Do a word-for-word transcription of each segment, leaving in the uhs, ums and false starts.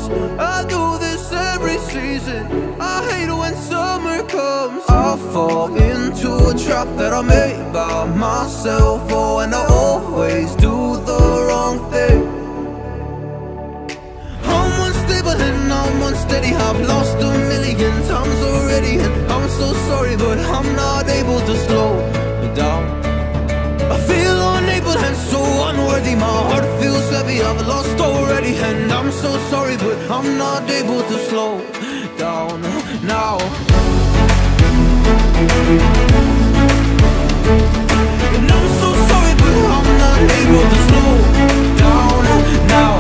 comes. I do this every season. I hate when summer comes. I fall into a trap that I made by myself. Oh, and I always do the wrong thing. I'm unstable and I'm unsteady. I've lost a million times already, and I'm so sorry, but I'm not able to slow down. I feel unable and so unworthy. My heart feels heavy, I've lost already, and I'm so sorry, but I'm not able to slow down now. And I'm so sorry, but I'm not able to slow down now.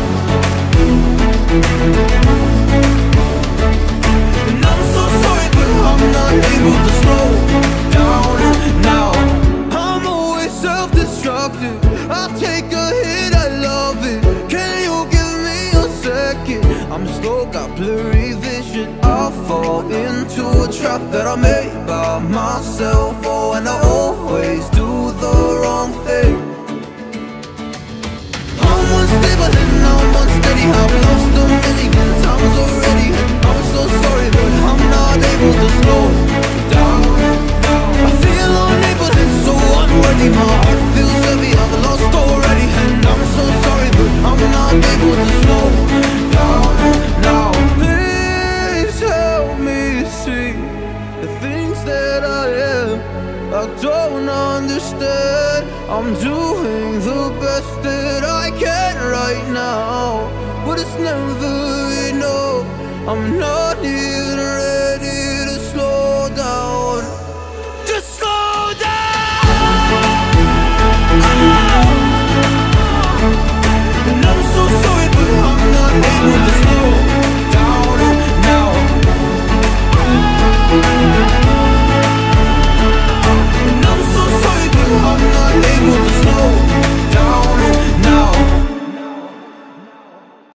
And I'm so sorry, but I'm not able to slow down now. I'm always self-destructive. I take a hit, I love it. Can you give me a second? I'm slow, got blurry vision. I fall into a trap that I made by myself. Oh, and I always do the wrong thing. I'm unstable and I'm unsteady. I've lost a million times already, and I'm so sorry, but I'm not able to slow down. I feel unable and so unworthy. My heart feels heavy, I've lost already, and I'm so sorry, but I'm not able to slow down now. Please help me see the things that I am. I don't understand. I'm doing the best that I can right now, but it's never enough. I'm not here